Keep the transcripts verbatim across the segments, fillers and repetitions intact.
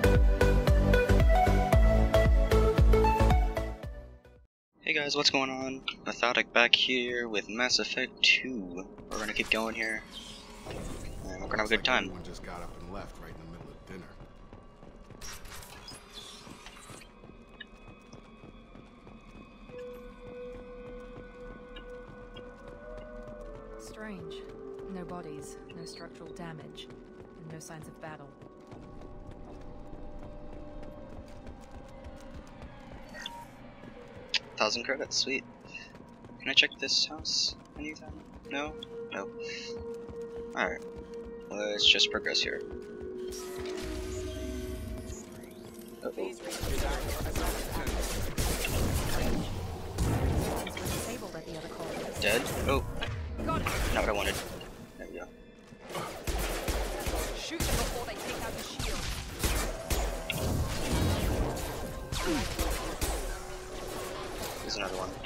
Hey guys, what's going on? Methodic back here with Mass Effect two. We're gonna keep going here, and we're gonna have a good time. Everyone just got up and left right in the middle of dinner. Strange. No bodies, no structural damage, and no signs of battle. Thousand credits, sweet. Can I check this house anytime? No? No. Alright. Let's just progress here. Uh oh. Dead? Oh. Not what I wanted. There we go. Shoot them before they take out the shield. There's another one.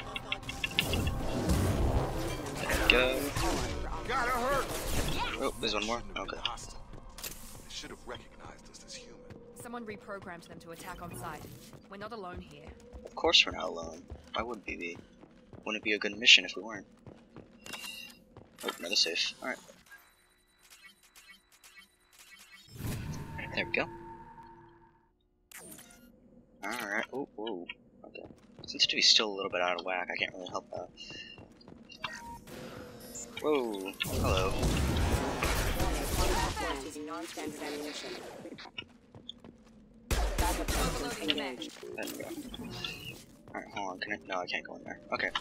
There we go. Gotta hurt. Oh, there's one more. Okay. They should have recognized us as human. Someone reprogrammed them to attack on sight. We're not alone here. Of course we're not alone. Why would we be? Wouldn't it be a good mission if we weren't? Oh, another safe. Alright. There we go. Alright. Oh, whoa. Okay. Seems to be still a little bit out of whack. I can't really help that. Whoa. Hello. Using non-standard ammunition. Overloading the mag. There we go. Alright, hold on. Can I? No, I can't go in there. Okay.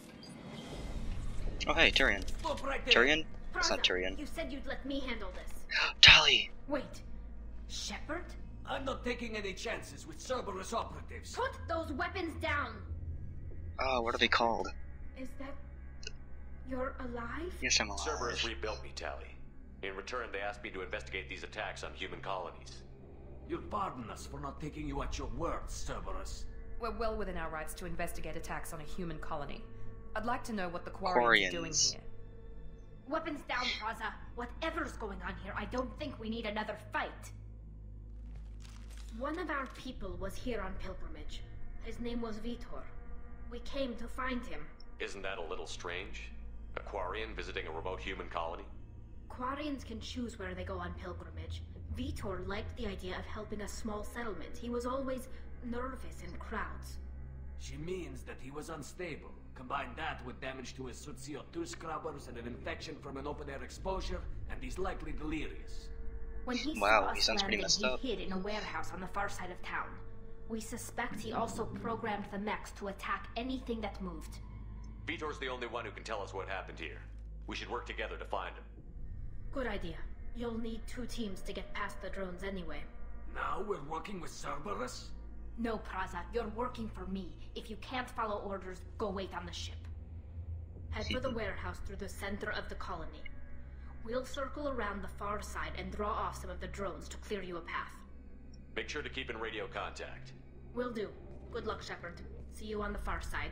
Oh, hey, Tyrion. Tyrion? It's not Tyrion. You said you'd let me handle this. Tali! Wait. Shepard? I'm not taking any chances with Cerberus operatives. Put those weapons down! Oh, what are they called? Is that... You're alive? Yes, I'm alive. Cerberus rebuilt me, Tali. In return, they asked me to investigate these attacks on human colonies. You'll pardon us for not taking you at your word, Cerberus. We're well within our rights to investigate attacks on a human colony. I'd like to know what the Quarians are doing here. Weapons down, Praza. Whatever's going on here, I don't think we need another fight. One of our people was here on pilgrimage. His name was Vitor. We came to find him. Isn't that a little strange? A Quarian visiting a remote human colony? Quarians can choose where they go on pilgrimage. Vitor liked the idea of helping a small settlement. He was always nervous in crowds. She means that he was unstable. Combine that with damage to his C O two scrubbers and an infection from an open-air exposure, and he's likely delirious. When he Wow, saw he us sounds pretty landing, messed he up. hid in a warehouse on the far side of town. We suspect he also programmed the mechs to attack anything that moved. Vitor's the only one who can tell us what happened here. We should work together to find him. Good idea. You'll need two teams to get past the drones anyway. Now we're working with Cerberus? No, Praza, you're working for me. If you can't follow orders, go wait on the ship. Head for the warehouse through the center of the colony. We'll circle around the far side and draw off some of the drones to clear you a path. Make sure to keep in radio contact. Will do. Good luck, Shepard. See you on the far side.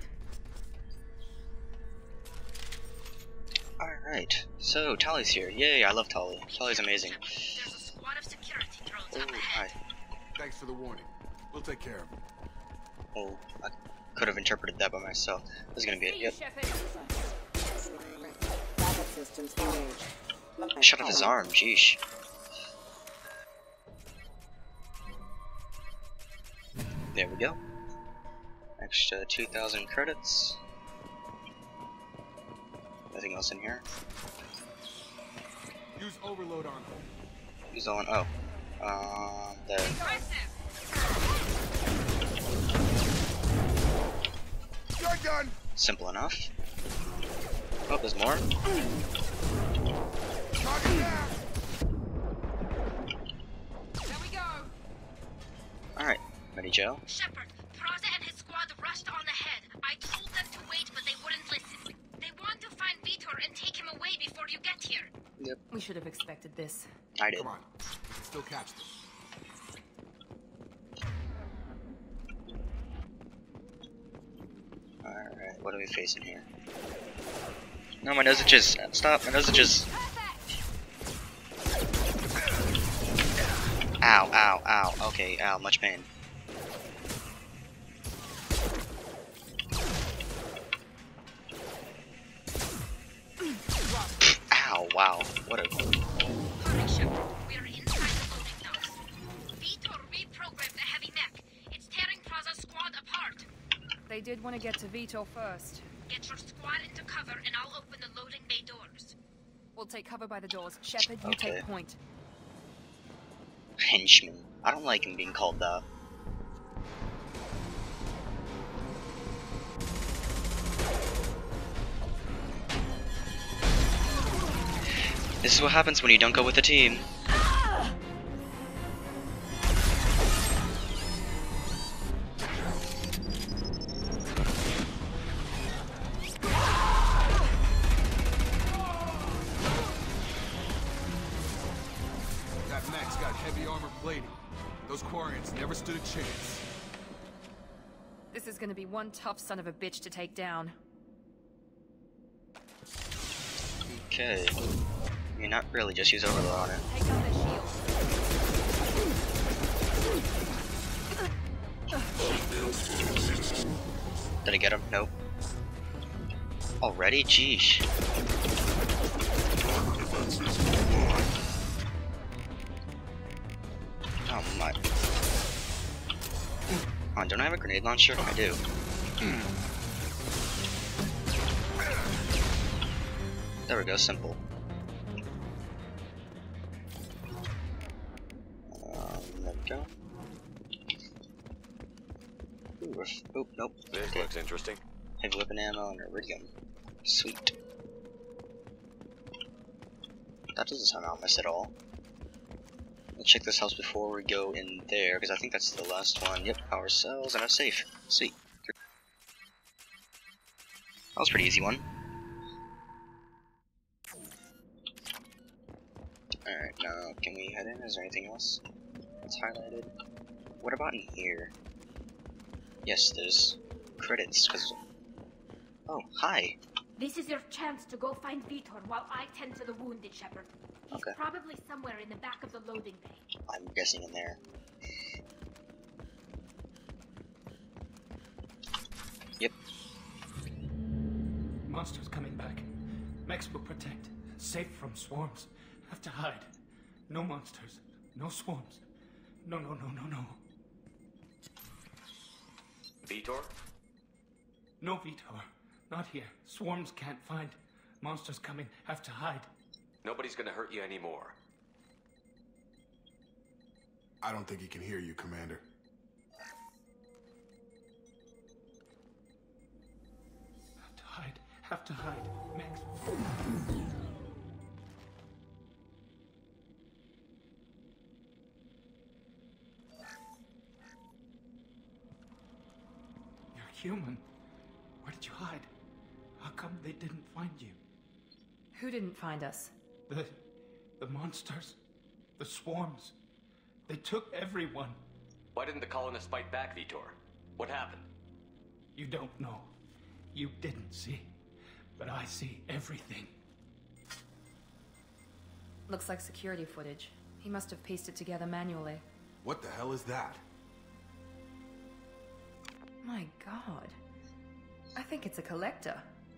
Alright, so Tali's here. Yay, I love Tali. Tali's amazing. There's a squad of security drones Oh, up ahead. hi. Thanks for the warning. We'll take care of him. Oh, I could have interpreted that by myself. This is gonna be it. Yep. Backup systems engaged. Shut off his arm, jeesh. There we go. Extra two thousand credits. Nothing else in here. Use overload on them. Use on. Oh. Um, there. You're done. Simple enough. Oh, there's more. Target down. There we go. Alright, ready, Joe? Shepard, Praza and his squad rushed on ahead. I told them to wait, but they wouldn't listen. They want to find Vitor and take him away before you get here. Yep, We should have expected this. I did. Come on. We can still catch them. Alright, what are we facing here? No, my nose itches. Stop, my nose itches. Ow, ow, ow. Okay, ow, much pain. Ow, wow. What a... Hurry, Shepard. We're inside the loading docks. Vitor reprogrammed the heavy mech. It's tearing Plaza's squad apart. They did want to get to Vitor first. Get your squad into cover and I'll open the loading bay doors. We'll take cover by the doors. Shepard, you Okay. take point. henchman. I don't like him being called that. This is what happens when you don't go with the team. That mech's got heavy armor plating. Those Quarians never stood a chance. This is gonna be one tough son of a bitch to take down. Okay. I mean, not really, just use Overlord on it. Take out the shield. Did I get him? Nope. Already? Jeesh. Oh my. Oh, don't I have a grenade launcher? I do. There we go, simple. Um, there we go. Ooh, ref- oop, nope. This Okay. looks interesting. Heavy weapon ammo and iridium. Sweet. That doesn't sound ominous at all. Let's check this house before we go in there, because I think that's the last one. Yep, power cells and a safe. Sweet. That was a pretty easy one. Alright, now can we head in? Is there anything else that's highlighted? What about in here? Yes, there's credits, because... Oh, hi! This is your chance to go find Vitor while I tend to the wounded, Shepard. He's Okay. probably somewhere in the back of the loading bay. I'm guessing in there. Yep. Monsters coming back. Mechs will protect. Safe from swarms. Have to hide. No monsters. No swarms. No, no, no, no, no. Vitor? No, Vitor. Not here. Swarms can't find. Monsters coming. Have to hide. Nobody's gonna hurt you anymore. I don't think he can hear you, Commander. Have to hide. Have to hide. Mechs. You're human. Where did you hide? How come they didn't find you? Who didn't find us? The... the monsters. The swarms. They took everyone. Why didn't the colonists fight back, Vitor? What happened? You don't know. You didn't see. But I see everything. Looks like security footage. He must have pieced it together manually. What the hell is that? My god. I think it's a collector.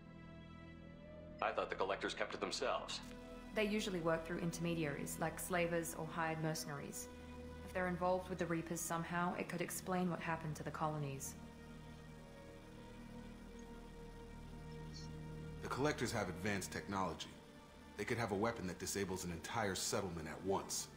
I thought the collectors kept to themselves. They usually work through intermediaries, like slavers or hired mercenaries. If they're involved with the Reapers somehow, it could explain what happened to the colonies. The Collectors have advanced technology. They could have a weapon that disables an entire settlement at once.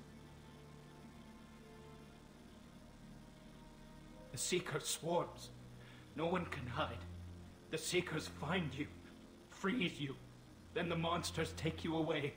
The Seeker swarms. No one can hide. The Seekers find you, freeze you, then the monsters take you away.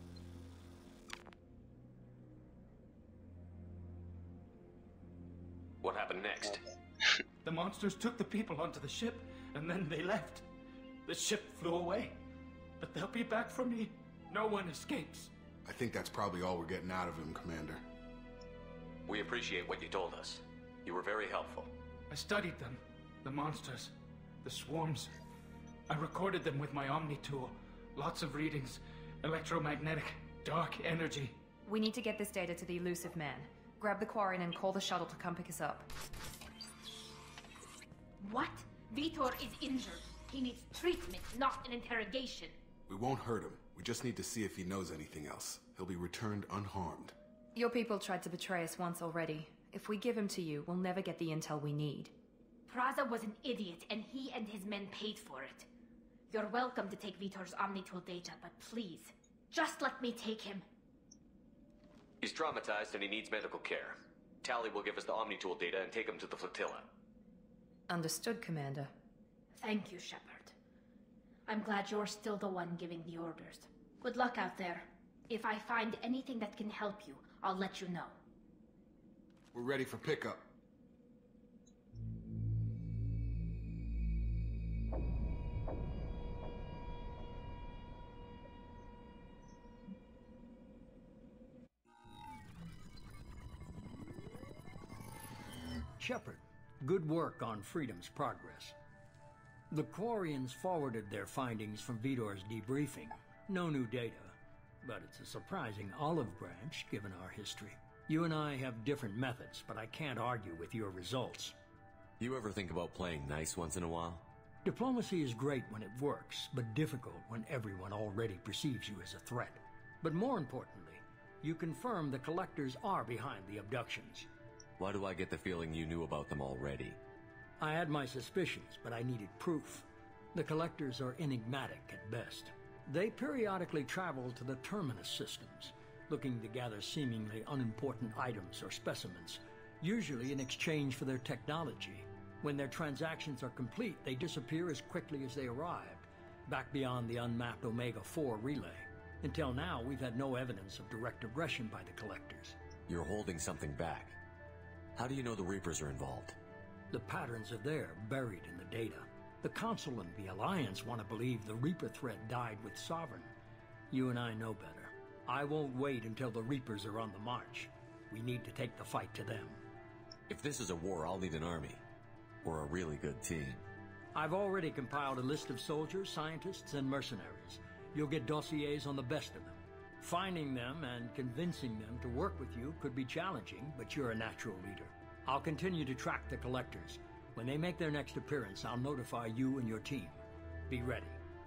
What happened next? The monsters took the people onto the ship, and then they left. The ship flew away. But they'll be back for me. No one escapes. I think that's probably all we're getting out of him, Commander. We appreciate what you told us. You were very helpful. I studied them. The monsters. The swarms. I recorded them with my Omni tool. Lots of readings. Electromagnetic. Dark energy. We need to get this data to the Elusive Man. Grab the Quarian and call the shuttle to come pick us up. What? Vitor is injured. He needs treatment, not an interrogation. We won't hurt him. We just need to see if he knows anything else. He'll be returned unharmed. Your people tried to betray us once already. If we give him to you, we'll never get the intel we need. Praza was an idiot, and he and his men paid for it. You're welcome to take Vitor's Omnitool data, but please, just let me take him. He's traumatized and he needs medical care. Tali will give us the Omnitool data and take him to the flotilla. Understood, Commander. Thank you, Shepard. I'm glad you're still the one giving the orders. Good luck out there. If I find anything that can help you, I'll let you know. We're ready for pickup. Shepard, good work on Freedom's progress. The Quarians forwarded their findings from Vitor's debriefing. No new data, but it's a surprising olive branch given our history. You and I have different methods, but I can't argue with your results. You ever think about playing nice once in a while? Diplomacy is great when it works, but difficult when everyone already perceives you as a threat. But more importantly, you confirm the Collectors are behind the abductions. Why do I get the feeling you knew about them already? I had my suspicions, but I needed proof. The Collectors are enigmatic at best. They periodically travel to the Terminus systems, looking to gather seemingly unimportant items or specimens, usually in exchange for their technology. When their transactions are complete, they disappear as quickly as they arrived, back beyond the unmapped Omega four relay. Until now, we've had no evidence of direct aggression by the Collectors. You're holding something back. How do you know the Reapers are involved? The patterns are there, buried in the data. The Council and the Alliance want to believe the Reaper threat died with Sovereign. You and I know better. I won't wait until the Reapers are on the march. We need to take the fight to them. If this is a war, I'll need an army. Or a really good team. I've already compiled a list of soldiers, scientists, and mercenaries. You'll get dossiers on the best of them. Finding them and convincing them to work with you could be challenging, but you're a natural leader. I'll continue to track the Collectors. When they make their next appearance, I'll notify you and your team. Be ready.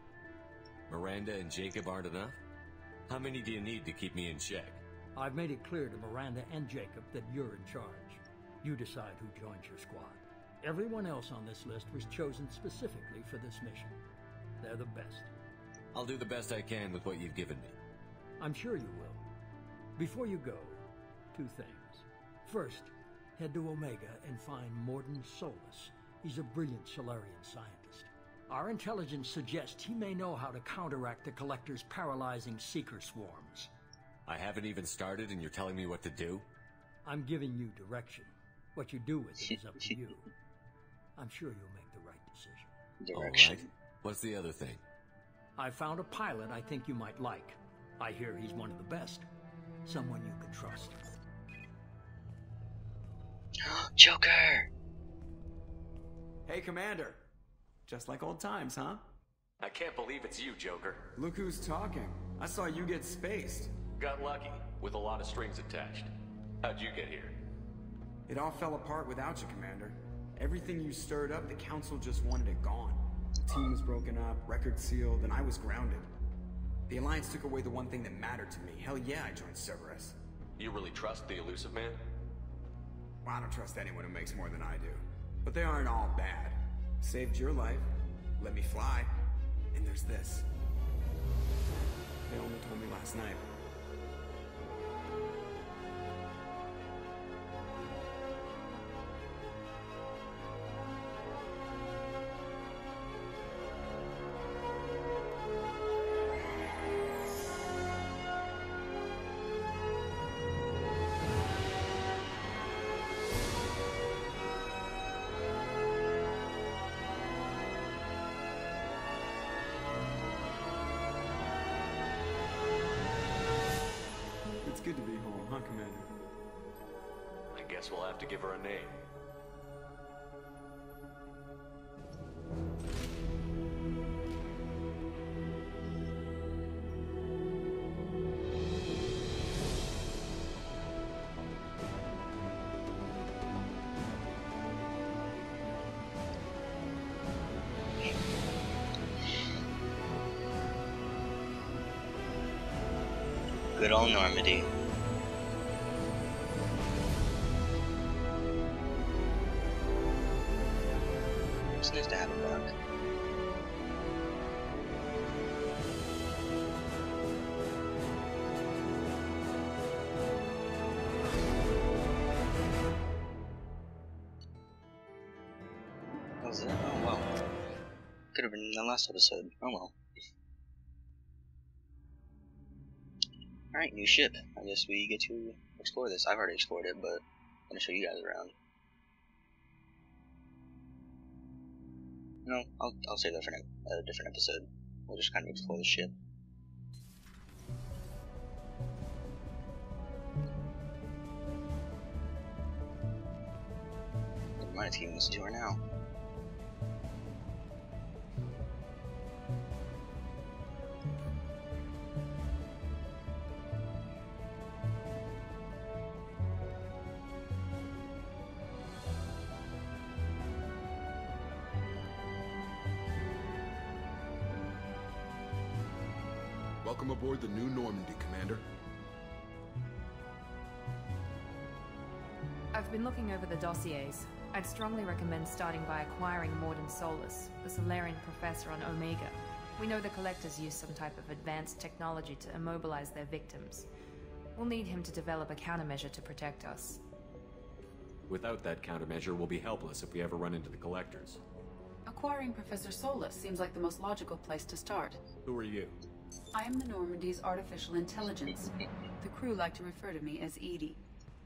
Miranda and Jacob aren't enough? How many do you need to keep me in check? I've made it clear to Miranda and Jacob that you're in charge. You decide who joins your squad. Everyone else on this list was chosen specifically for this mission. They're the best. I'll do the best I can with what you've given me. I'm sure you will. Before you go, two things. First, head to Omega and find Mordin Solus. He's a brilliant Solarian scientist. Our intelligence suggests he may know how to counteract the Collector's paralyzing Seeker swarms. I haven't even started and you're telling me what to do? I'm giving you direction. What you do with it is up to you. I'm sure you'll make the right decision. Direction. All right. What's the other thing? I found a pilot I think you might like. I hear he's one of the best. Someone you can trust. Joker! Hey, Commander. Just like old times, huh? I can't believe it's you, Joker. Look who's talking. I saw you get spaced. Got lucky, with a lot of strings attached. How'd you get here? It all fell apart without you, Commander. Everything you stirred up, the Council just wanted it gone. The team was broken up, record sealed, and I was grounded. The Alliance took away the one thing that mattered to me. Hell yeah, I joined Cerberus. You really trust the Elusive Man? Well, I don't trust anyone who makes more than I do. But they aren't all bad. Saved your life, let me fly, and there's this. They only told me last night. Good to be home, huh, Commander? I guess we'll have to give her a name. Good old Normandy. It's nice to have him back. What was that? Oh wow. Could have been in the last episode. Oh well. Alright, new ship. I guess we get to explore this. I've already explored it, but I'm gonna show you guys around. No, I'll, I'll save that for a different episode. We'll just kind of explore the ship. My team wants to do her now. Welcome aboard the new Normandy, Commander. I've been looking over the dossiers. I'd strongly recommend starting by acquiring Mordin Solus, the Solarian professor on Omega. We know the Collectors use some type of advanced technology to immobilize their victims. We'll need him to develop a countermeasure to protect us. Without that countermeasure, we'll be helpless if we ever run into the Collectors. Acquiring Professor Solus seems like the most logical place to start. Who are you? I am the Normandy's artificial intelligence. The crew like to refer to me as Edie.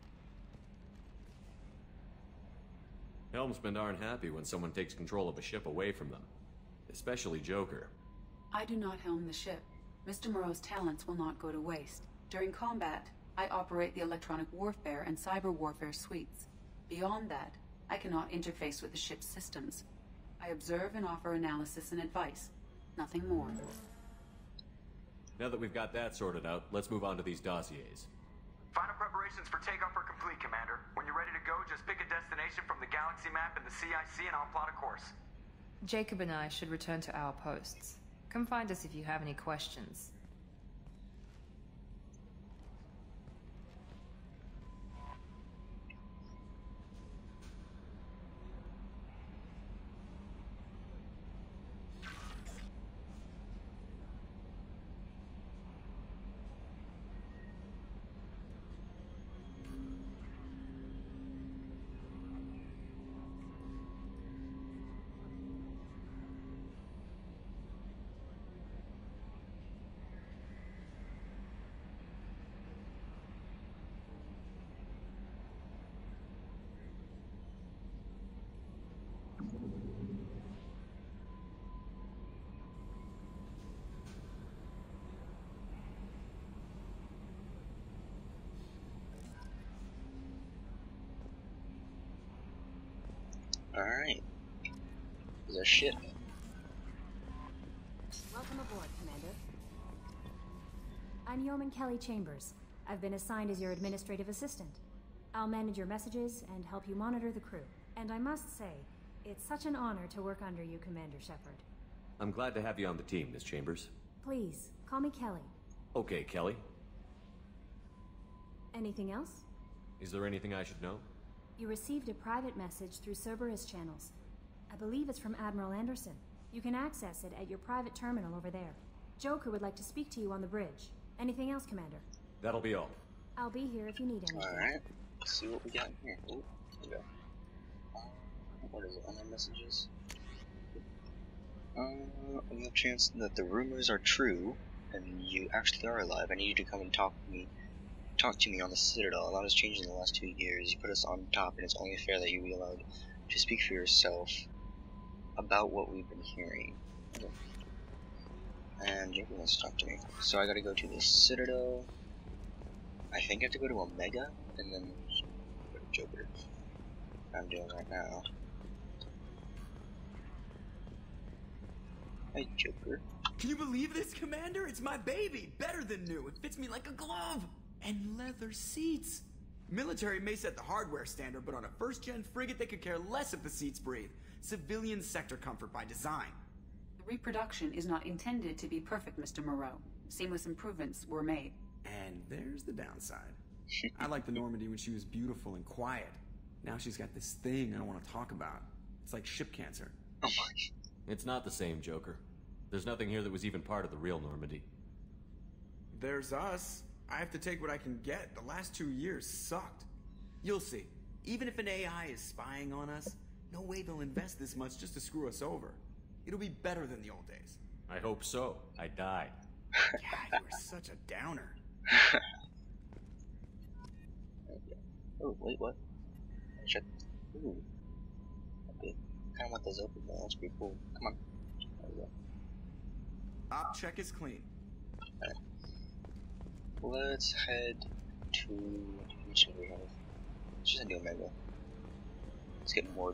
Helmsmen aren't happy when someone takes control of a ship away from them. Especially Joker. I do not helm the ship. Mister Moreau's talents will not go to waste. During combat, I operate the electronic warfare and cyber warfare suites. Beyond that, I cannot interface with the ship's systems. I observe and offer analysis and advice. Nothing more. Now that we've got that sorted out, let's move on to these dossiers. Final preparations for takeoff are complete, Commander. When you're ready to go, just pick a destination from the galaxy map in the C I C and I'll plot a course. Jacob and I should return to our posts. Come find us if you have any questions. Alright. There's our ship. Welcome aboard, Commander. I'm Yeoman Kelly Chambers. I've been assigned as your administrative assistant. I'll manage your messages and help you monitor the crew. And I must say, it's such an honor to work under you, Commander Shepard. I'm glad to have you on the team, Miss Chambers. Please, call me Kelly. Okay, Kelly. Anything else? Is there anything I should know? You received a private message through Cerberus channels. I believe it's from Admiral Anderson. You can access it at your private terminal over there. Joker would like to speak to you on the bridge. Anything else, Commander? That'll be all. I'll be here if you need anything. Alright. Let's see what we got here. Oh, there we go. Uh, what is it? Other messages? Uh, on the chance that the rumors are true, and you actually are alive, I need you to come and talk to me. Talk to me on the Citadel. A lot has changed in the last two years. You put us on top, and it's only fair that you be allowed to speak for yourself about what we've been hearing. Okay. And Joker wants to talk to me. So I gotta go to the Citadel. I think I have to go to Omega, and then go to Joker. I'm doing right now. Hi, Joker. Can you believe this, Commander? It's my baby! Better than new. It fits me like a glove! And leather seats! Military may set the hardware standard, but on a first-gen frigate they could care less if the seats breathe. Civilian sector comfort by design. The reproduction is not intended to be perfect, Mister Moreau. Seamless improvements were made. And there's the downside. I liked the Normandy when she was beautiful and quiet. Now she's got this thing I don't want to talk about. It's like ship cancer. Oh my. It's not the same, Joker. There's nothing here that was even part of the real Normandy. There's us. I have to take what I can get. The last two years sucked. You'll see. Even if an A I is spying on us, no way they'll invest this much just to screw us over. It'll be better than the old days. I hope so. I died. Yeah, you were such a downer. Oh, wait, what? Check. Ooh. Okay. Kind of want those open, though. That's pretty cool. Come on. There we go. Op check is clean. Alright. Let's head to. Which one do we have? Let's just do Omega. Let's get Morden.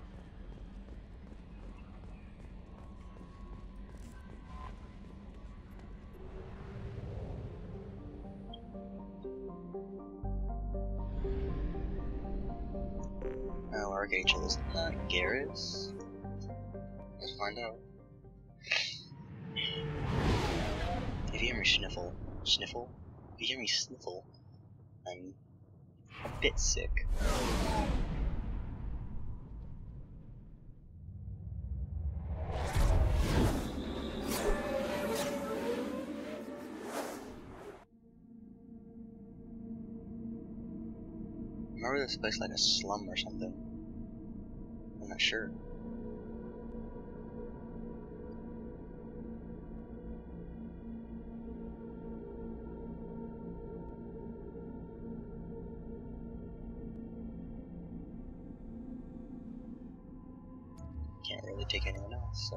Oh, Archangel is not Garrus. Let's find out. If you hear me sniffle, sniffle? If you hear me sniffle, I'm a bit sick. Remember this place like a slum or something? I'm not sure. Can't really take anyone else, so...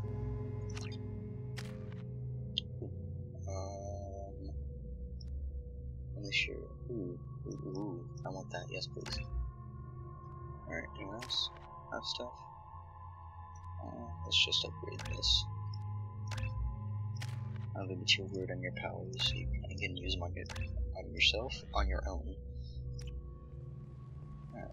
Um... I'm not sure. Ooh, ooh, ooh, I want that, yes please. Alright, anyone else have stuff? Uh, let's just upgrade this. I'll give you a word on your powers so you can use them on, your, on yourself, on your own. Alright.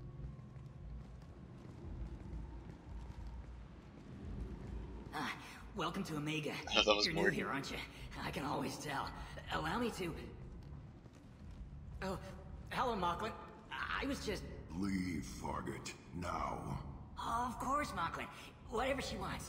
Ah, welcome to Omega. I thought that was You're Morty. new here, aren't you? I can always tell. Allow me to... Oh, hello, Mocklin. I was just... Leave, Fargate. Now. Oh, of course, Mocklin. Whatever she wants.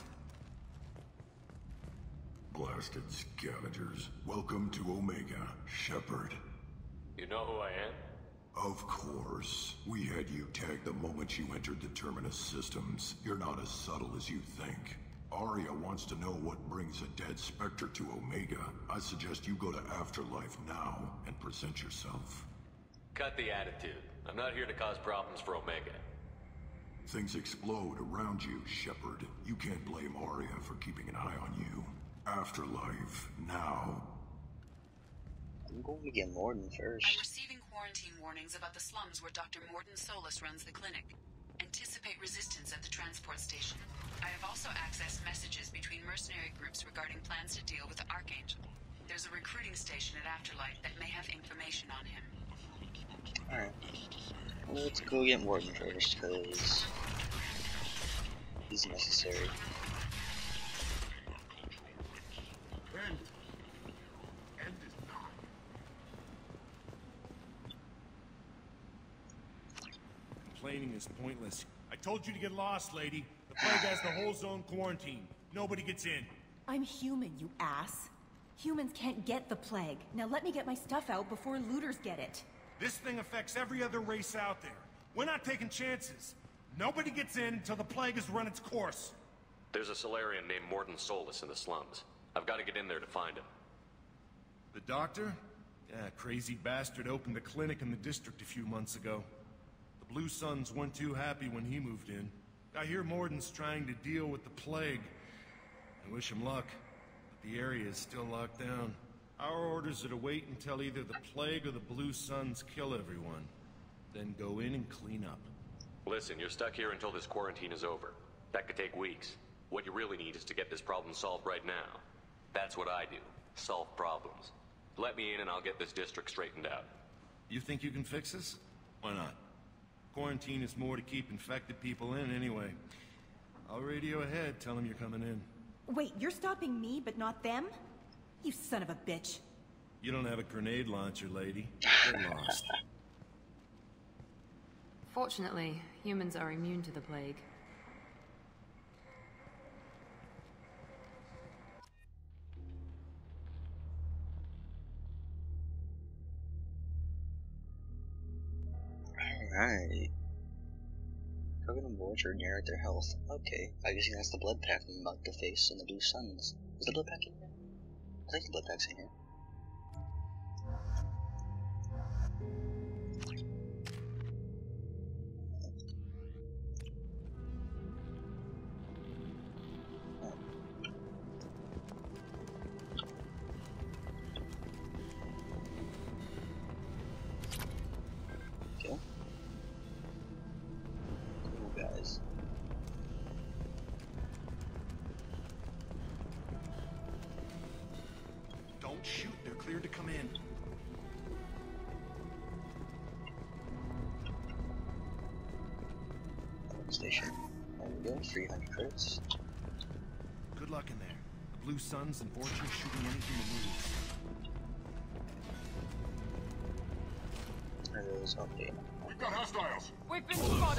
Blasted scavengers. Welcome to Omega, Shepard. You know who I am? Of course. We had you tagged the moment you entered the Terminus systems. You're not as subtle as you think. Aria wants to know what brings a dead Spectre to Omega. I suggest you go to Afterlife now and present yourself. Cut the attitude. I'm not here to cause problems for Omega. Things explode around you, Shepard. You can't blame Aria for keeping an eye on you. Afterlife, now. I'm going to get Morden first. I'm receiving quarantine warnings about the slums where Doctor Morden Solus runs the clinic. Anticipate resistance at the transport station. I have also accessed messages between mercenary groups regarding plans to deal with the Archangel. There's a recruiting station at Afterlife that may have information on him. Alright. Let's go get Morden first, because he's necessary. Ben. End is not. Complaining is pointless. I told you to get lost, lady. The plague has the whole zone quarantined. Nobody gets in. I'm human, you ass. Humans can't get the plague. Now let me get my stuff out before looters get it. This thing affects every other race out there. We're not taking chances. Nobody gets in until the plague has run its course. There's a Solarian named Morden Solus in the slums. I've got to get in there to find him. The doctor? Yeah, crazy bastard opened a clinic in the district a few months ago. The Blue Suns weren't too happy when he moved in. I hear Morden's trying to deal with the plague. I wish him luck, but the area is still locked down. Our orders are to wait until either the plague or the Blue Suns kill everyone. Then go in and clean up. Listen, you're stuck here until this quarantine is over. That could take weeks. What you really need is to get this problem solved right now. That's what I do. Solve problems. Let me in and I'll get this district straightened out. You think you can fix this? Why not? Quarantine is more to keep infected people in anyway. I'll radio ahead, tell them you're coming in. Wait, you're stopping me, but not them? You son of a bitch. You don't have a grenade launcher, lady. You're lost. Fortunately, humans are immune to the plague. Alright. Covenant and Borge regenerate their health. Okay, I'm guessing that's the blood pack from Mug the Face and the Blue Suns. Is the blood pack in here? I think the blood pack's in here. Shoot, they're cleared to come in. Station. There we go, three hundred credits. Good luck in there. The Blue Suns and Borgia shooting anything that moves. There goes update. We've got hostiles! We've been spotted!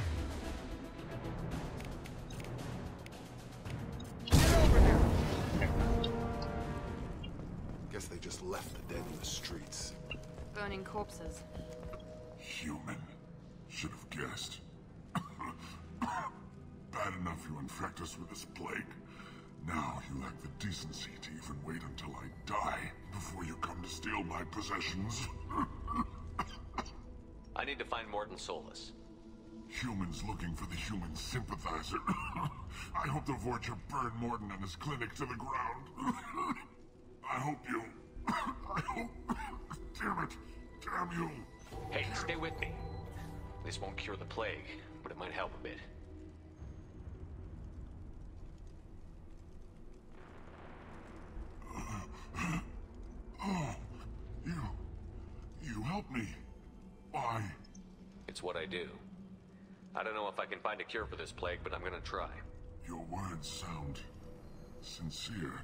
Get over here! Guess they just left the dead in the streets. Burning corpses. Human. Should have guessed. Bad enough you infect us with this plague. Now you lack the decency to even wait until I die before you come to steal my possessions. I need to find Mordin Solus. Humans looking for the human sympathizer. I hope the Vorcha burn Mordin and his clinic to the ground. I hope you... I hope... Damn it. Damn you. Hey, stay with me. This won't cure the plague, but it might help a bit. Oh, you... You helped me. Why? It's what I do. I don't know if I can find a cure for this plague, but I'm gonna try. Your words sound... sincere.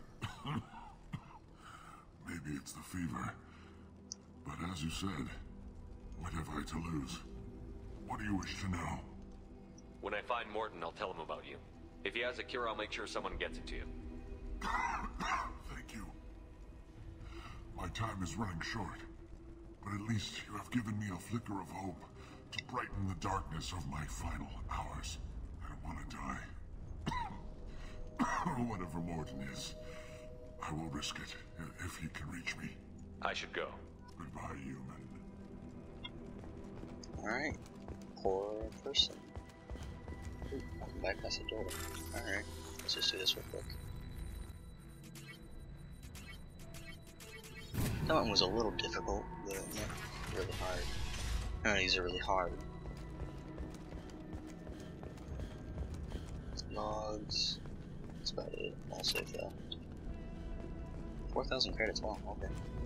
Maybe it's the fever. But as you said, what have I to lose? What do you wish to know? When I find Mordin, I'll tell him about you. If he has a cure, I'll make sure someone gets it to you. Thank you. My time is running short, but at least you have given me a flicker of hope to brighten the darkness of my final hours. I don't want to die. Whatever Mordin is, I will risk it if he can reach me. I should go. Goodbye, human. Alright. Poor person. Ooh, I can bypass the door. Alright. Let's just do this real quick. That one was a little difficult, but not really hard. None of these are really hard. Logs. That's about it. I'll save that. four thousand credits, wow, okay.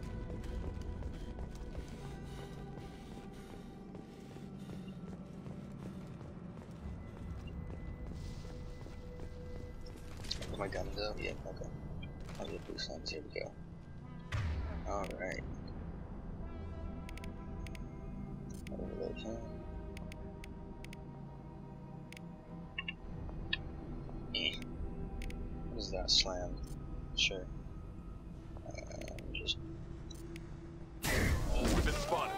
Put my guns out? Yeah, okay. I'll get Blue Suns, here we go. Alright. Overload him. Eh. What is that slam? Sure. Um, just. We've been spotted.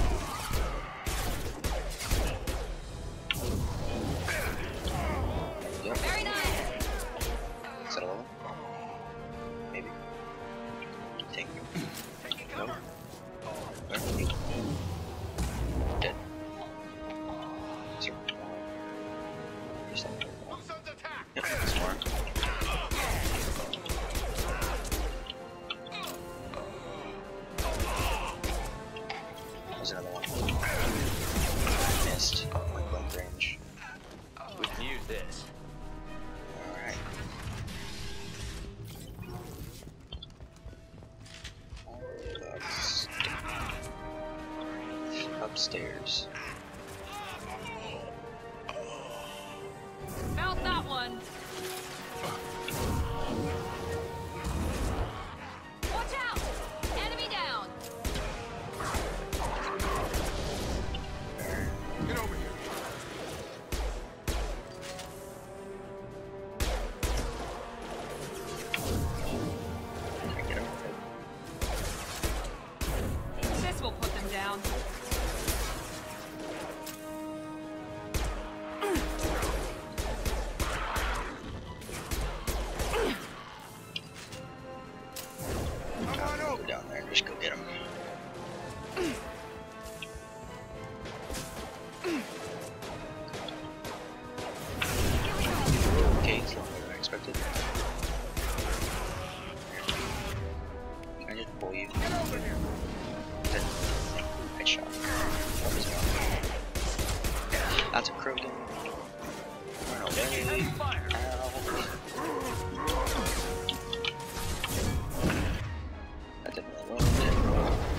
Yep. Very nice. Is that all? Maybe. Take no. Right. Dead. Sure. Just like that. Yep, smart. There's another one. Missed. Point blank range. We can use this. Alright. Let's upstairs. Found that one. Watch out! Enemy down. Okay, it's longer than I expected. Can I just pull you? Get over here! Headshot. That's a Krogan. Run away. Ow. That didn't really work, did it?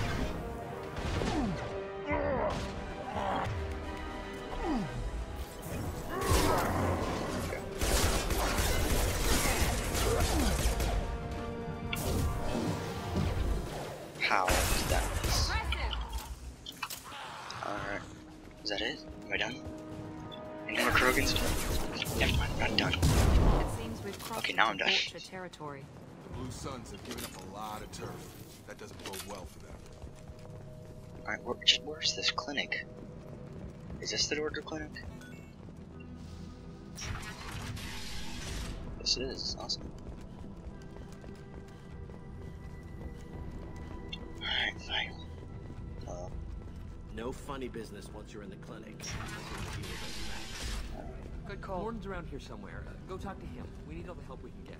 How is that miss? Alright. Is that it? Am I done? Any more Krogans? Never mind, I'm not done. It seems we've crossed Okay, now I'm done. Vulture territory. The Blue Suns have given up a lot of turf. That doesn't bode well for them. Alright, where, just where's this clinic? Is this the door to the clinic? This is awesome. Alright, fine. Uh, no funny business once you're in the clinic. Good call. Gordon's around here somewhere. Uh, go talk to him. We need all the help we can get.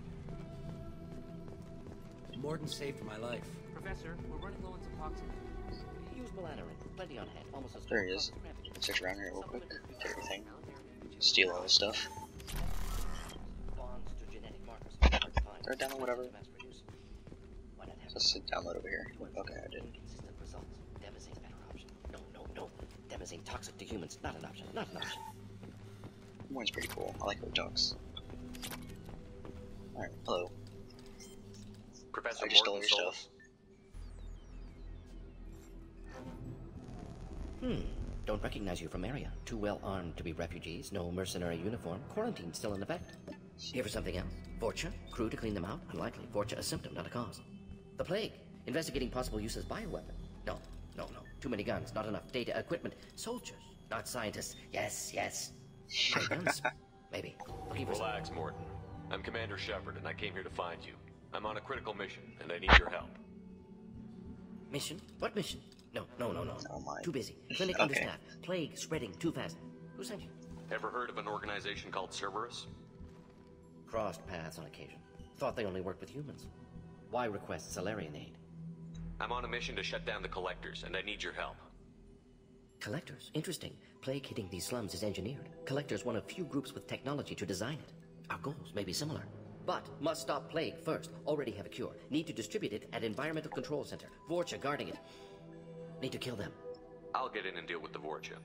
Morden saved my life. Professor, we're running low on some toxin. Use Milano. Plenty on hand. Almost as there he is. Search around here real quick. Get everything. Steal all this stuff. Bonds to genetic markers. Or download whatever. Let's download over here. Okay, I did. Consistent results. Demazine better option. No, no, no. Demazine toxic to humans. Not an option. Not an option. One's pretty cool. I like how it talks. Alright, hello. Professor I just stole Morton your Solus. stuff. Hmm. Don't recognize you from area. Too well armed to be refugees. No mercenary uniform. Quarantine still in effect. Here for something else. Vorcha? Crew to clean them out? Unlikely. Vorcha a symptom, not a cause. The plague. Investigating possible use as bioweapon. No, no, no. Too many guns. Not enough data, equipment. Soldiers, not scientists. Yes, yes. My guns. Maybe. Looking for Relax, Morton. I'm Commander Shepard, and I came here to find you. I'm on a critical mission, and I need your help. Mission? What mission? No, no, no, no. Oh my. Too busy. Clinic Okay. understaffed. Plague spreading too fast. Who sent you? Ever heard of an organization called Cerberus? Crossed paths on occasion. Thought they only worked with humans. Why request Salarian aid? I'm on a mission to shut down the Collectors, and I need your help. Collectors? Interesting. Plague hitting these slums is engineered. Collectors one of few groups with technology to design it. Our goals may be similar. But must stop plague first. Already have a cure. Need to distribute it at Environmental Control Center. Vorcha guarding it. Need to kill them. I'll get in and deal with the Vorcha.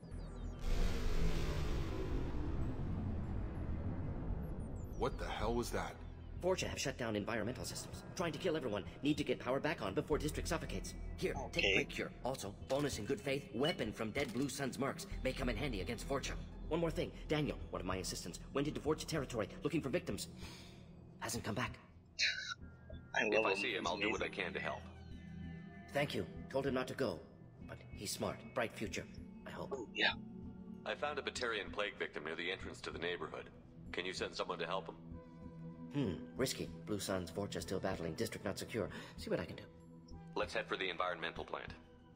What the hell was that? Vorcha have shut down environmental systems. Trying to kill everyone. Need to get power back on before District suffocates. Here, Okay. take Plague Cure. Also, bonus in good faith, weapon from Dead Blue Sun's mercs. May come in handy against Vorcha. One more thing. Daniel, one of my assistants, went into Vorcha territory looking for victims. Hasn't come back. I love If I him. see him, He's I'll do what I amazing. can to help. Thank you. Told him not to go. But he's smart. Bright future. I hope. Oh, yeah. I found a Batarian plague victim near the entrance to the neighborhood. Can you send someone to help him? Hmm. Risky. Blue Sun's Vorcha still battling. District not secure. See what I can do. Let's head for the environmental plant.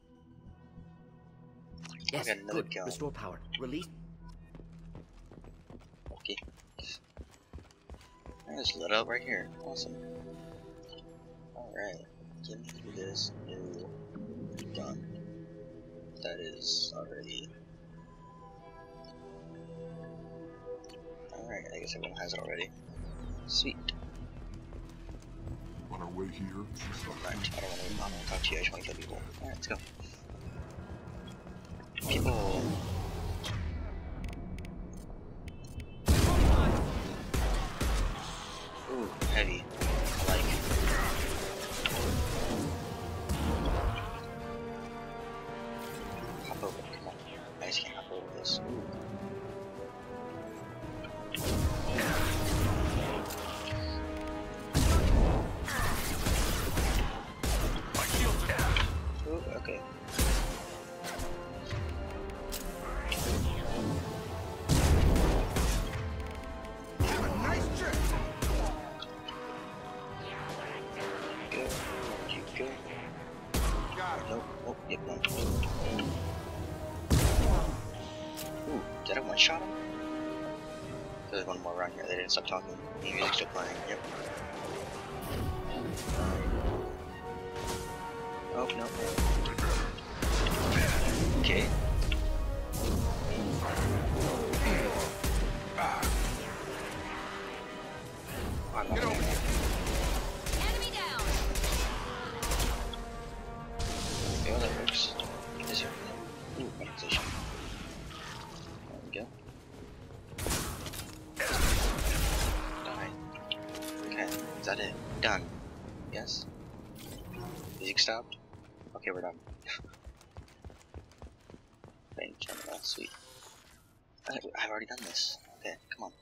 Yes, got another good. gun. Restore power. Release. Okay. I just lit up right here. Awesome. Alright. Give me this new gun. That is already. Alright, I guess everyone has it already. Sweet. On our way here, Right, I don't want to, I don't want to talk to you, I just want to kill people. Alright, let's go. People. Ooh, heavy. I like it. Hop over, come on. I just can't hop over this. Ooh. Ooh, okay. Go, you go. Nope, nope, yep, no. Ooh, did I one shot him? There's one more around here. They didn't stop talking. The music's still playing. Yep. Oh, no. Okay. Get over here. Enemy down. Okay, well, that works. Is there? Ooh, one position. There we go. Die. Okay, is that it? Done. Yes? Music stopped? Okay, we're done. Main terminal, sweet. I, I've already done this. Okay, come on.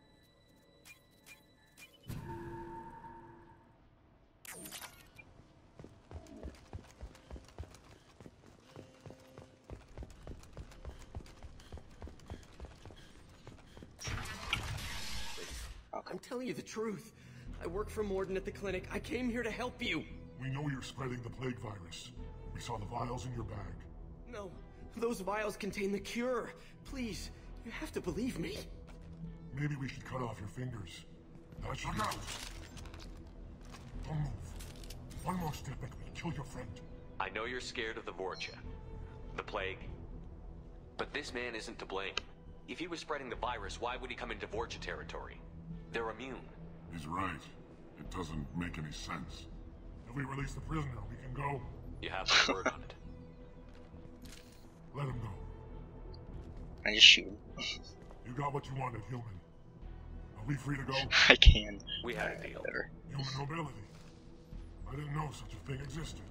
I'm telling you the truth. I work for Morden at the clinic. I came here to help you. We know you're spreading the plague virus. We saw the vials in your bag. No, those vials contain the cure. Please, you have to believe me. Maybe we should cut off your fingers. That should Look out! Don't move. One more step and we'll kill your friend. I know you're scared of the Vorcha, the plague, but this man isn't to blame. If he was spreading the virus, why would he come into Vorcha territory? They're immune. He's right. It doesn't make any sense. If we release the prisoner, we can go. You have my word on it. Let him go. I just shoot him. You got what you wanted, human. Are we free to go? I can. We had a deal. Better. Human nobility. I didn't know such a thing existed.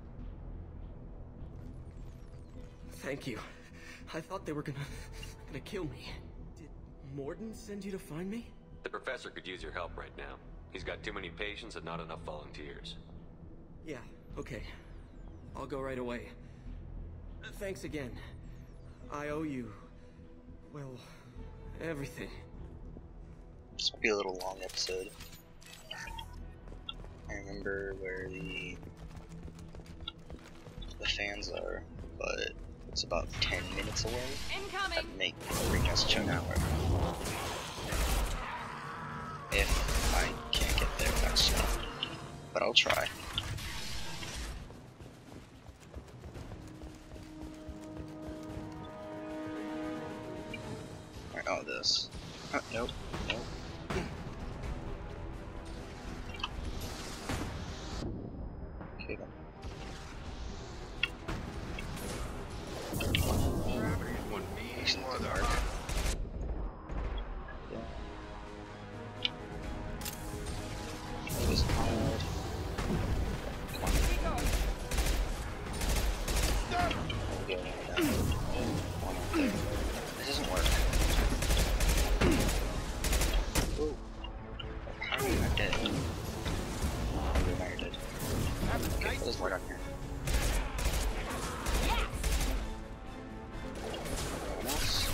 Thank you. I thought they were gonna... gonna kill me. Did Morden send you to find me? The professor could use your help right now. He's got too many patients and not enough volunteers. Yeah, okay. I'll go right away. Thanks again. I owe you... well, everything. This will be a little long episode. I remember where the the fans are, but it's about ten minutes away. Incoming. That make bring us to an hour. If I can't get there fast enough, but I'll try. Alright, oh this. Uh, nope, nope. Okay then. One piece in the dark. Yeah. It was hard. Come on. There we go. Down. One up there. This doesn't work. Ooh. How are you not dead? Oh, you're not dead. Okay, there's more down here. Anyone else?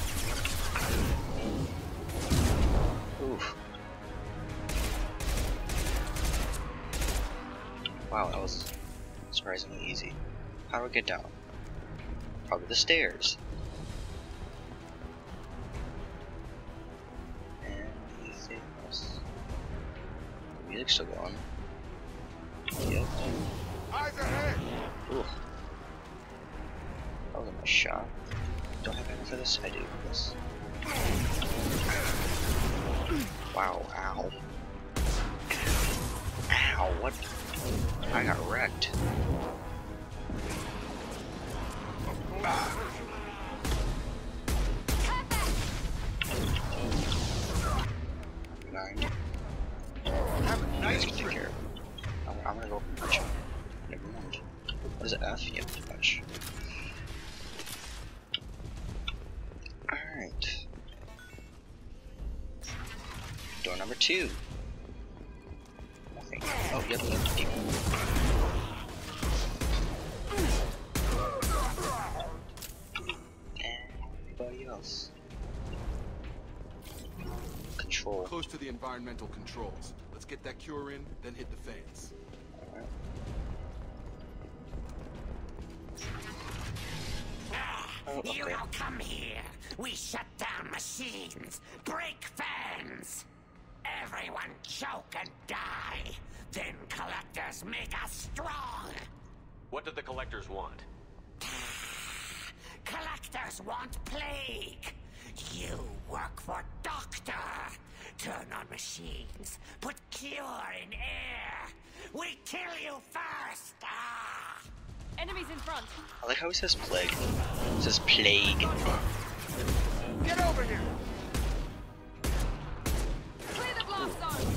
Oof. Wow, that was surprisingly easy. How do I get down? Probably the stairs. Anything else? The music's still going. Yep. Eyes ahead! Ooh. That was a nice shot. Don't have any for this? I do. This. Wow, ow. Ow, what? I got wrecked. Ah. Nine. Have a nice take care of it. I'm, I'm gonna go for punch. Never mind. What is it? F? Yep, punch. Alright. Door number two. Nothing. Oh, yep, yep, yep. Anybody else? Control. Close to the environmental controls. Let's get that cure in, then hit the fans. Alright. You don't come here. We shut down down machines, break fans. Everyone choke and die. Then collectors make us strong. What do the collectors want? Collectors want plague. You work for Doctor. Turn on machines. Put cure in air. We kill you first. Ah. Enemies in front. I like how he says plague. He says plague. Get over here. Clear the blast zone.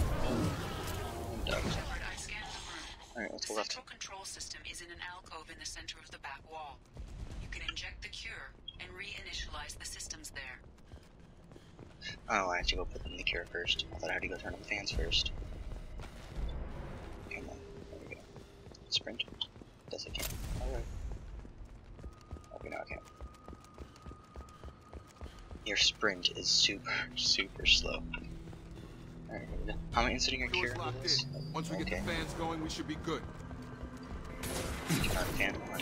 Alright, let's go left. The central control system is in an alcove in the center of the back wall. You can inject the cure and reinitialize the systems there. Oh, I have to go put in the cure first. I thought I had to go turn on the fans first. Come on, there we go. Sprint. Yes, I can. Alright. Okay, now I can. Your sprint is super, super slow. Alright, here we go. How am I inserting a cure? Once we okay. get the fans going, we should be good. Turn on fan one.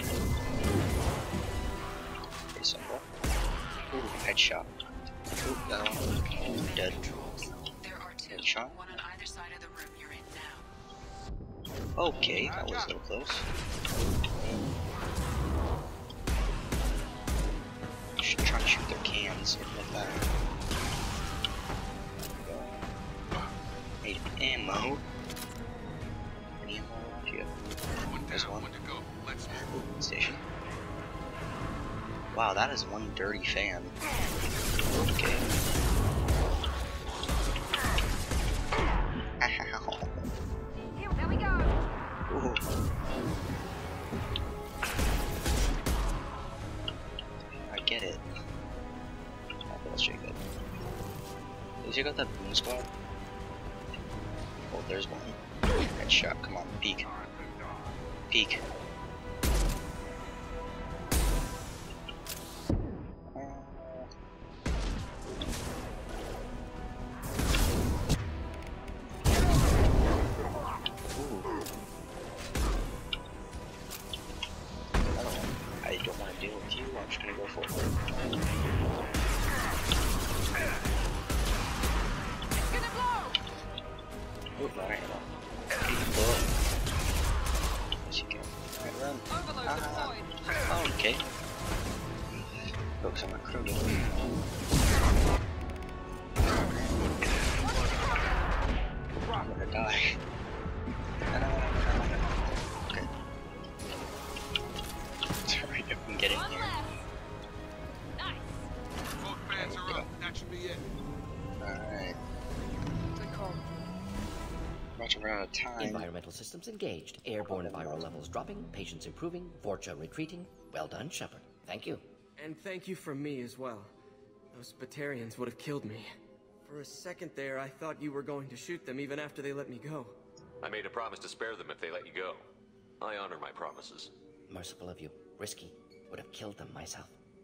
Pretty simple. Ooh, headshot. Ooh, that one. Oh, dead. There are two, Headshot. one on either side of the room you're in now. Okay, that was a little close. You should try to shoot their cans like that. Need ammo. Any ammo around here? There's one. Ooh, station. Wow, that is one dirty fan. Okay. Ow. Here, there we go. Ooh. I get it. Okay, let's check it. Did you check out that boom squad? Oh, there's one. Headshot, come on, peek. Peek. Okay. Focus on recruiting. I'm gonna die. Okay. Sorry, I can get in here. Both fans are up. That should be it. Alright. Good call. Much around of time. Environmental systems engaged. Airborne viral levels dropping. Patients improving. Vorcha retreating. Well done, Shepard. Thank you. And thank you from me as well. Those Batarians would have killed me. For a second there, I thought you were going to shoot them even after they let me go. I made a promise to spare them if they let you go. I honor my promises. Merciful of you. Risky. Would have killed them myself.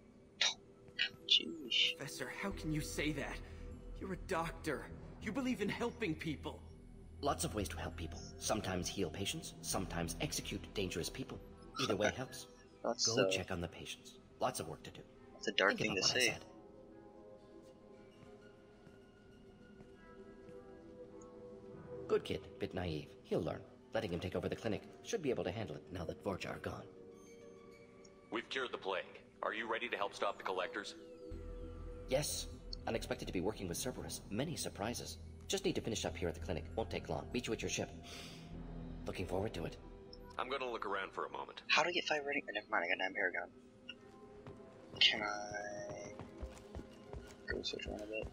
Jeez. Professor, how can you say that? You're a doctor. You believe in helping people. Lots of ways to help people. Sometimes heal patients, sometimes execute dangerous people. Either way helps. That's, Go uh, check on the patients. Lots of work to do. That's a dark Think thing to about what I say. said. Good kid, bit naive. He'll learn. Letting him take over the clinic. Should be able to handle it now that Vorcha are gone. We've cured the plague. Are you ready to help stop the collectors? Yes. Unexpected to be working with Cerberus. Many surprises. Just need to finish up here at the clinic. Won't take long. Meet you at your ship. Looking forward to it. I'm gonna look around for a moment. How do I get five ready? Oh, never mind, I got nine Paragon. Can I go switch around a bit?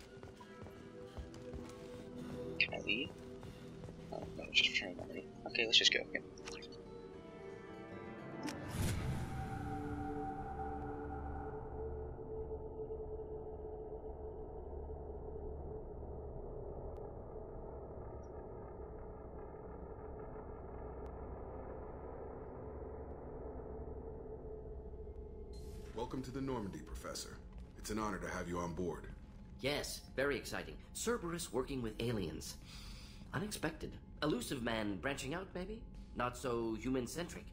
Can I leave? Oh, no, it's just turning already. Okay, let's just go. Okay. Welcome to the Normandy, Professor. It's an honor to have you on board. Yes, very exciting. Cerberus working with aliens. Unexpected. Elusive man branching out, maybe? Not so human-centric.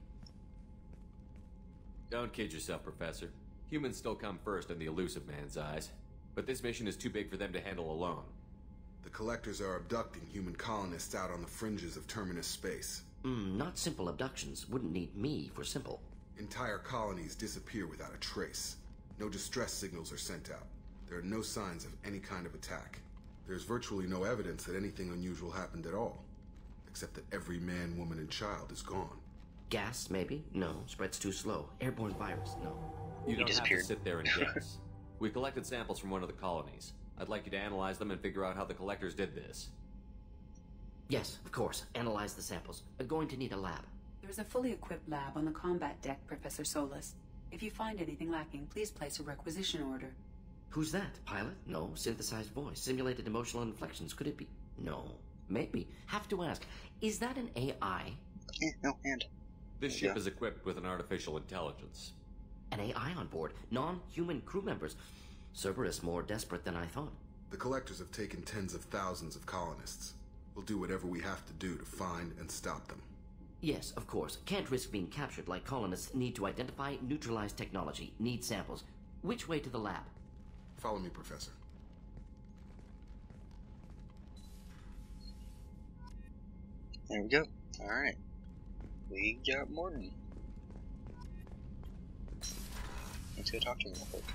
Don't kid yourself, Professor. Humans still come first in the elusive man's eyes. But this mission is too big for them to handle alone. The Collectors are abducting human colonists out on the fringes of Terminus space. Mm, not simple abductions. Wouldn't need me for simple. Entire colonies disappear without a trace. No distress signals are sent out. There are no signs of any kind of attack. There's virtually no evidence that anything unusual happened at all. Except that every man, woman, and child is gone. Gas, maybe? No. Spreads too slow. Airborne virus? No. You don't have to sit there and guess. We collected samples from one of the colonies. I'd like you to analyze them and figure out how the Collectors did this. Yes, of course. Analyze the samples. We're going to need a lab. There's a fully equipped lab on the combat deck, Professor Solis. If you find anything lacking, please place a requisition order. Who's that? Pilot? No. Synthesized voice. Simulated emotional inflections. Could it be? No. Maybe. Have to ask. Is that an A I? Yeah, no, and. This ship yeah. is equipped with an artificial intelligence. An A I on board. Non-human crew members. Cerberus more desperate than I thought. The Collectors have taken tens of thousands of colonists. We'll do whatever we have to do to find and stop them. Yes, of course. Can't risk being captured like colonists. Need to identify, neutralize technology. Need samples. Which way to the lab? Follow me, Professor. There we go. Alright. We got Mordin. Let's go talk to him real quick.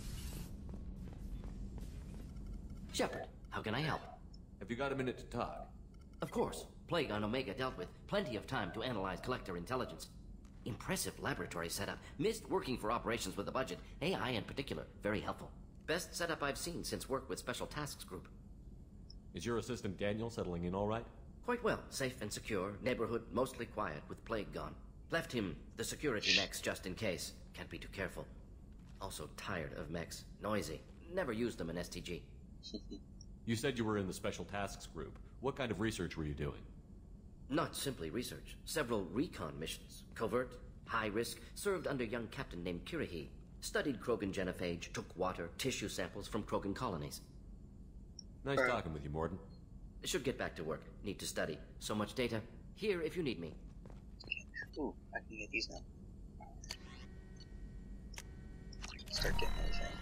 Shepard, how can I help? Have you got a minute to talk? Of course. Plague on Omega dealt with. Plenty of time to analyze Collector intelligence. Impressive laboratory setup. Missed working for operations with a budget. A I in particular. Very helpful. Best setup I've seen since work with Special Tasks Group. Is your assistant Daniel settling in all right? Quite well. Safe and secure. Neighborhood mostly quiet with Plague gone. Left him the security mechs just in case. Can't be too careful. Also tired of mechs. Noisy. Never used them in S T G. You said you were in the Special Tasks Group. What kind of research were you doing? Not simply research. Several recon missions. Covert, high risk, served under a young captain named Kirihi. Studied Krogan genophage, took water, tissue samples from Krogan colonies. Nice uh, talking with you, Mordin. Should get back to work. Need to study. So much data. Here if you need me. Ooh, I can get these now. Start getting everything.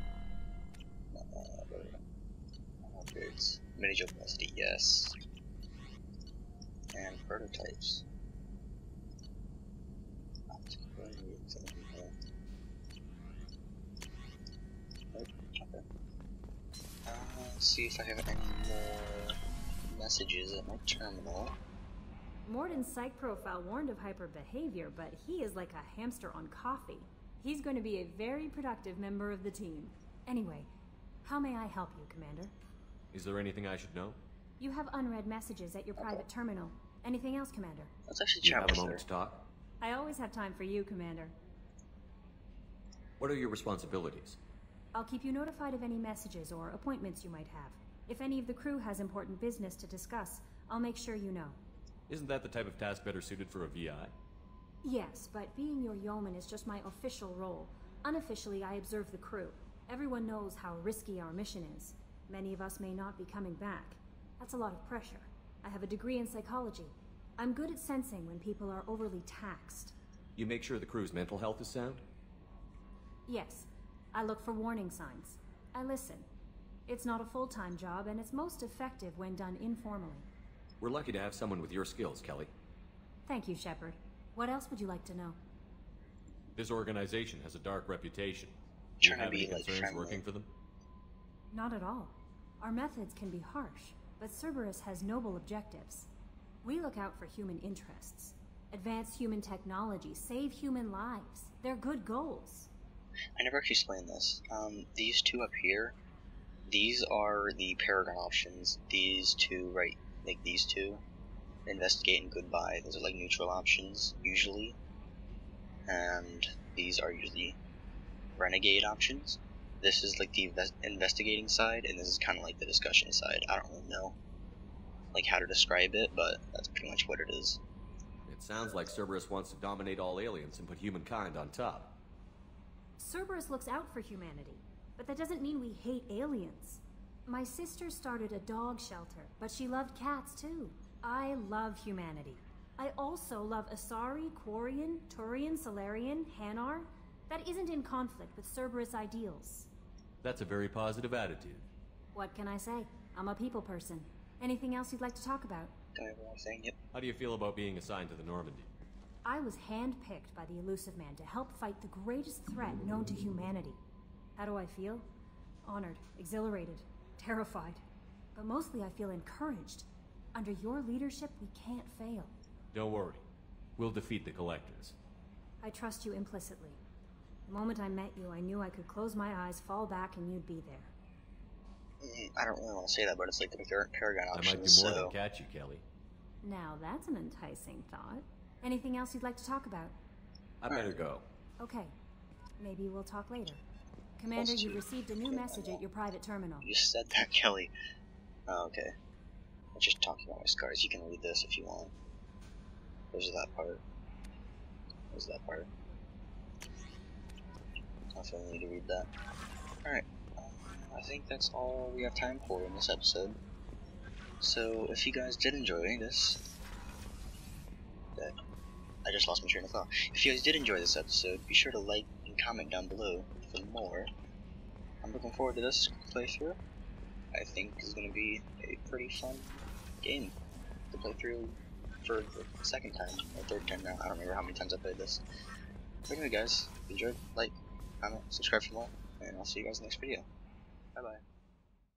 Upgrades. Miniature capacity, yes. And prototypes. Okay. Uh, let's see if I have any more messages at my terminal. Mordin's psych profile warned of hyper behavior, but he is like a hamster on coffee. He's going to be a very productive member of the team. Anyway, how may I help you, Commander? Is there anything I should know? You have unread messages at your private terminal. Anything else, Commander? Let's actually chat with her. Do you have a moment her. to talk? I always have time for you, Commander. What are your responsibilities? I'll keep you notified of any messages or appointments you might have. If any of the crew has important business to discuss, I'll make sure you know. Isn't that the type of task better suited for a V I? Yes, but being your yeoman is just my official role. Unofficially, I observe the crew. Everyone knows how risky our mission is. Many of us may not be coming back. That's a lot of pressure. I have a degree in psychology. I'm good at sensing when people are overly taxed. You make sure the crew's mental health is sound? Yes. I look for warning signs. I listen. It's not a full-time job, and it's most effective when done informally. We're lucky to have someone with your skills, Kelly. Thank you, Shepard. What else would you like to know? This organization has a dark reputation. Do you have any concerns working for them? Not at all. Our methods can be harsh, but Cerberus has noble objectives. We look out for human interests. Advance human technology, save human lives. They're good goals. I never actually explained this. Um, these two up here, these are the Paragon options. These two, right, like these two, investigate and goodbye. Those are like neutral options, usually. And these are usually renegade options. This is like the invest investigating side, and this is kind of like the discussion side. I don't really know like how to describe it, but that's pretty much what it is. It sounds like Cerberus wants to dominate all aliens and put humankind on top. Cerberus looks out for humanity, but that doesn't mean we hate aliens. My sister started a dog shelter, but she loved cats too. I love humanity. I also love Asari, Quarian, Turian, Salarian, Hanar. That isn't in conflict with Cerberus ideals. That's a very positive attitude. What can I say? I'm a people person. Anything else you'd like to talk about? Don't even want to say it. How do you feel about being assigned to the Normandy? I was handpicked by the Elusive Man to help fight the greatest threat known to humanity. How do I feel? Honored, exhilarated, terrified. But mostly I feel encouraged. Under your leadership, we can't fail. Don't worry. We'll defeat the Collectors. I trust you implicitly. The moment I met you, I knew I could close my eyes, fall back, and you'd be there. Mm, I don't really want to say that, but it's like the Paragon option. I might do more so... than catch you, Kelly. Now that's an enticing thought. Anything else you'd like to talk about? I better go. Okay. Maybe we'll talk later. Commander, you've received a new message at your private terminal. You said that, Kelly. Oh, okay. I'm just talking about my scars. You can read this if you want. There's that part. There's that part. I definitely need to read that. Alright. Um, I think that's all we have time for in this episode. So, if you guys did enjoy this... That, I just lost my train of thought. If you guys did enjoy this episode, be sure to like and comment down below for more. I'm looking forward to this playthrough. I think it's going to be a pretty fun game to play through for the second time, or third time now. I don't remember how many times I played this. But anyway guys, if you enjoyed, like, comment, subscribe for more, and I'll see you guys in the next video. Bye bye.